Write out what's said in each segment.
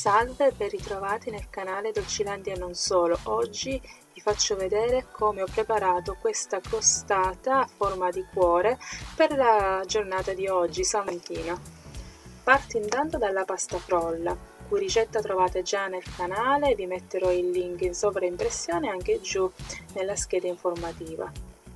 Salve, ben ritrovati nel canale Dolcilandia e non solo. Oggi vi faccio vedere come ho preparato questa crostata a forma di cuore per la giornata di oggi, San Valentino. Parto intanto dalla pasta frolla, cui ricetta trovate già nel canale, vi metterò il link in sovraimpressione anche giù nella scheda informativa.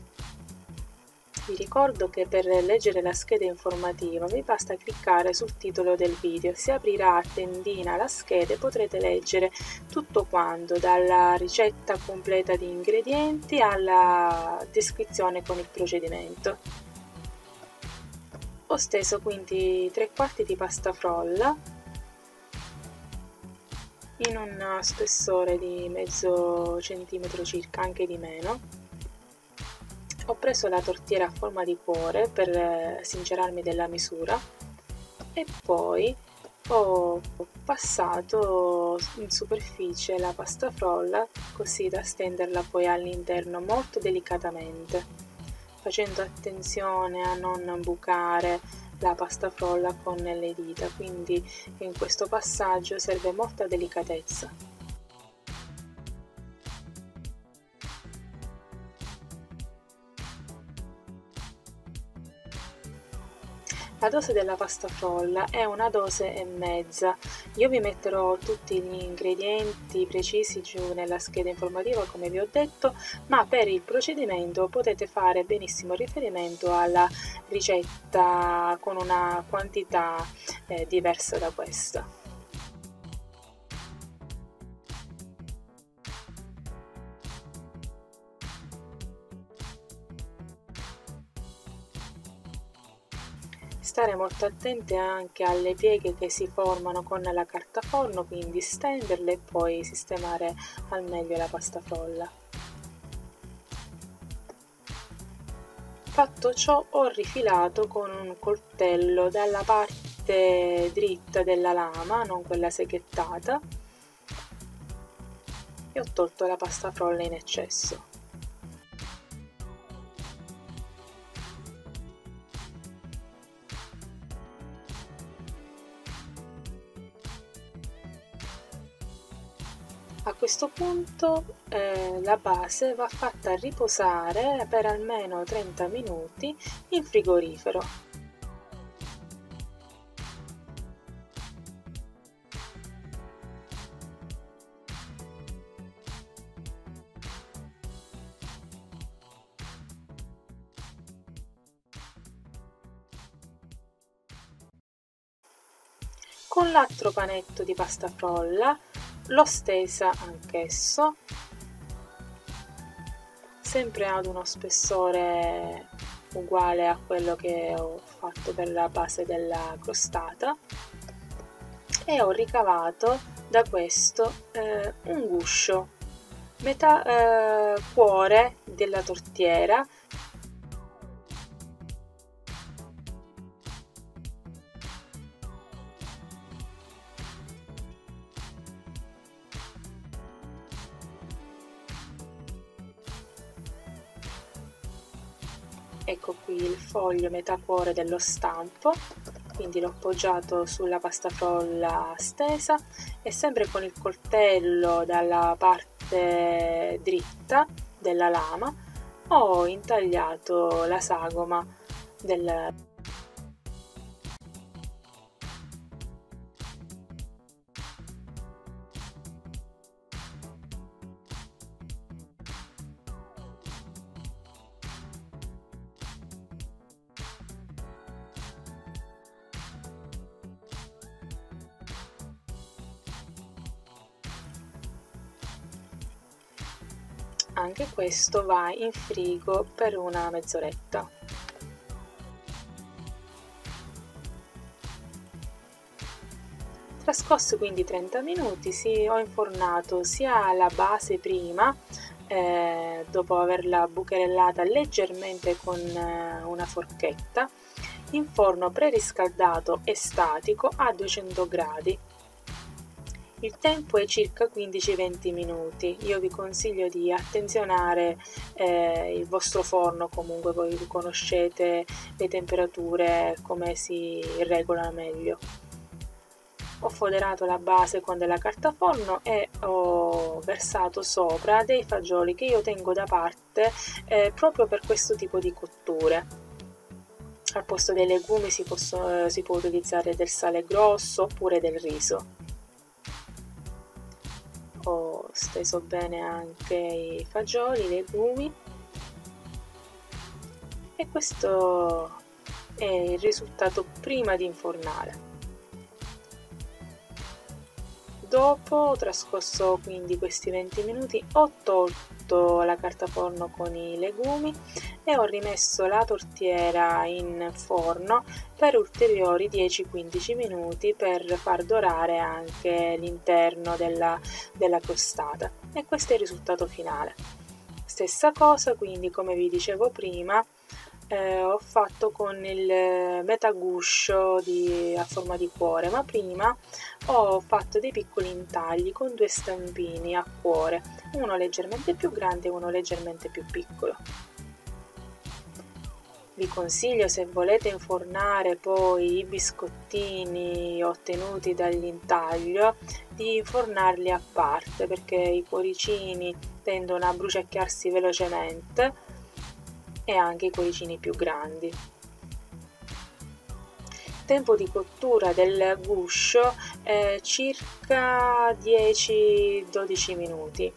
Vi ricordo che per leggere la scheda informativa vi basta cliccare sul titolo del video, si aprirà a tendina la scheda e potrete leggere tutto quanto, dalla ricetta completa di ingredienti alla descrizione con il procedimento. Ho steso quindi 3/4 di pasta frolla in un spessore di mezzo centimetro circa, anche di meno. Ho preso la tortiera a forma di cuore per sincerarmi della misura e poi ho passato in superficie la pasta frolla così da stenderla poi all'interno molto delicatamente, facendo attenzione a non bucare la pasta frolla con le dita, quindi in questo passaggio serve molta delicatezza. La dose della pasta frolla è 1,5 dose. Io vi metterò tutti gli ingredienti precisi giù nella scheda informativa come vi ho detto, ma per il procedimento potete fare benissimo riferimento alla ricetta con una quantità diversa da questa. Stare molto attente anche alle pieghe che si formano con la carta forno, quindi stenderle e poi sistemare al meglio la pasta frolla. Fatto ciò, ho rifilato con un coltello dalla parte dritta della lama, non quella seghettata, e ho tolto la pasta frolla in eccesso. A questo punto la base va fatta riposare per almeno 30 minuti in frigorifero. Con l'altro panetto di pasta frolla l'ho stesa anch'esso, sempre ad uno spessore uguale a quello che ho fatto per la base della crostata, e ho ricavato da questo un guscio, metà cuore della tortiera. Ecco qui il foglio metà cuore dello stampo, quindi l'ho appoggiato sulla pasta frolla stesa e sempre con il coltello dalla parte dritta della lama ho intagliato la sagoma del Anche questo va in frigo per una mezz'oretta. Trascorsi quindi 30 minuti, ho infornato sia la base prima, dopo averla bucherellata leggermente con una forchetta, in forno preriscaldato e statico a 200 gradi. Il tempo è circa 15-20 minuti, io vi consiglio di attenzionare il vostro forno, comunque voi conoscete le temperature, come si regolano meglio. Ho foderato la base con della carta forno e ho versato sopra dei fagioli che io tengo da parte proprio per questo tipo di cotture. Al posto dei legumi si può utilizzare del sale grosso oppure del riso. Ho steso bene anche i fagioli, i legumi, e questo è il risultato prima di infornare. Dopo, trascorso quindi questi 20 minuti, ho tolto la carta forno con i legumi e ho rimesso la tortiera in forno per ulteriori 10-15 minuti per far dorare anche l'interno della crostata. E questo è il risultato finale. Stessa cosa, quindi, come vi dicevo prima, ho fatto con il metaguscio a forma di cuore, ma prima ho fatto dei piccoli intagli con due stampini a cuore, uno leggermente più grande e uno leggermente più piccolo. Vi consiglio, se volete infornare poi i biscottini ottenuti dall'intaglio, di infornarli a parte, perché i cuoricini tendono a bruciacchiarsi velocemente, e anche i cuoricini più grandi. Tempo di cottura del guscio è circa 10-12 minuti.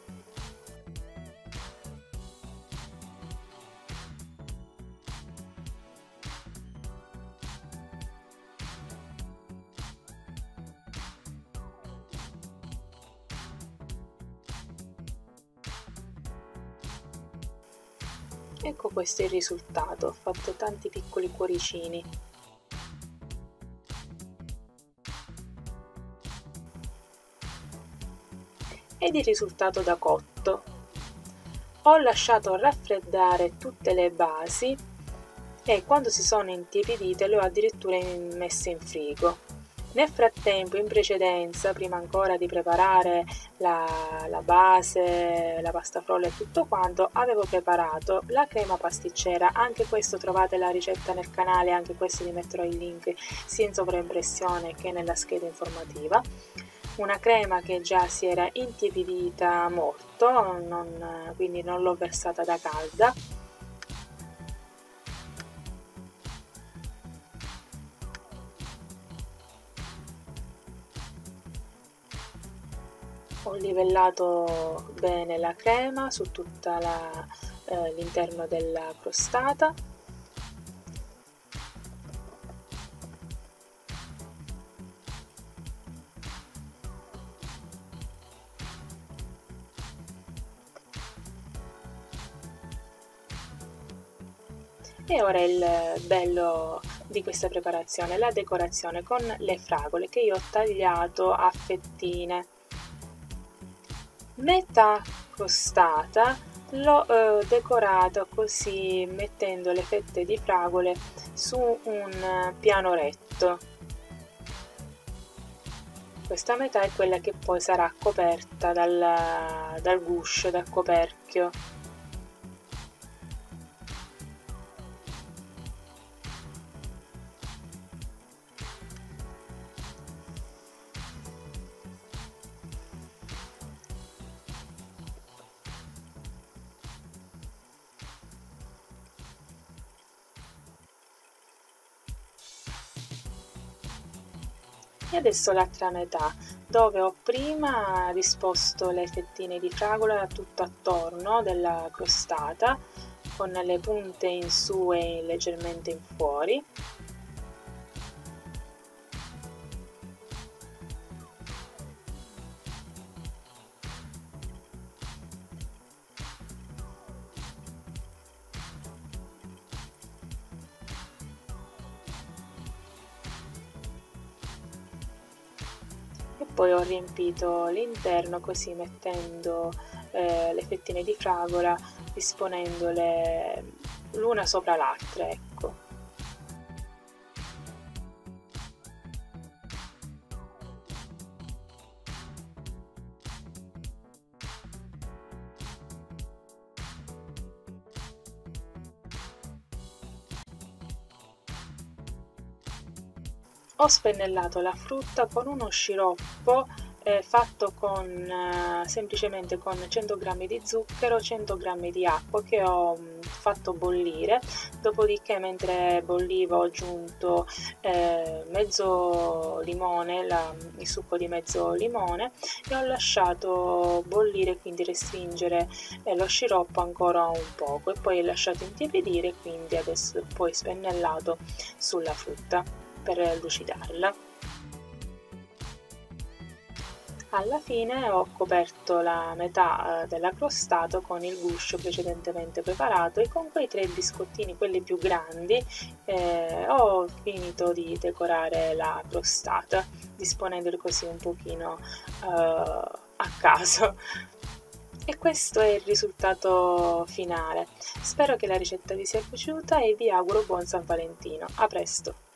Ecco, questo è il risultato. Ho fatto tanti piccoli cuoricini. Ed il risultato da cotto. Ho lasciato raffreddare tutte le basi e quando si sono intiepidite le ho addirittura messe in frigo. Nel frattempo, in precedenza, prima ancora di preparare la base, la pasta frolla e tutto quanto, avevo preparato la crema pasticcera. Anche questo trovate la ricetta nel canale, anche questo vi metterò il link sia in sovraimpressione che nella scheda informativa. Una crema che già si era intiepidita molto, quindi non l'ho versata da calda. Ho livellato bene la crema su tutta l'interno della crostata. E ora il bello di questa preparazione, la decorazione con le fragole che io ho tagliato a fettine. Metà crostata l'ho decorata così, mettendo le fette di fragole su un piano retto. Questa metà è quella che poi sarà coperta dal guscio, dal coperchio. E adesso l'altra metà, dove ho prima disposto le fettine di fragola tutto attorno della crostata, con le punte in su e leggermente in fuori. E poi ho riempito l'interno così, mettendo le fettine di fragola, disponendole l'una sopra l'altra, ecco. Ho spennellato la frutta con uno sciroppo fatto con semplicemente con 100 g di zucchero, 100 g di acqua che ho fatto bollire, dopodiché mentre bolliva ho aggiunto mezzo limone, il succo di mezzo limone, e ho lasciato bollire, quindi restringere lo sciroppo ancora un poco, e poi lasciato intiepidire, quindi adesso poi spennellato sulla frutta per lucidarla. Alla fine ho coperto la metà della crostata con il guscio precedentemente preparato, e con quei 3 biscottini, quelli più grandi, ho finito di decorare la crostata, disponendoli così un pochino a caso. E questo è il risultato finale. Spero che la ricetta vi sia piaciuta e vi auguro buon San Valentino. A presto!